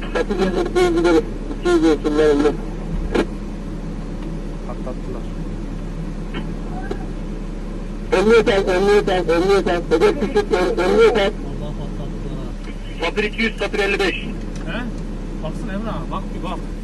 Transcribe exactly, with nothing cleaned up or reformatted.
Satı gezdik değil gidelim. iki yüz ölçümlerinde. Patlattılar. Emniyet al, emniyet al, emniyet al. Hedef düşük, emniyet al. Allah patlattılar ha. Satır iki yüz, satır elli beş. He? Baksana Emrah, bak bir bak.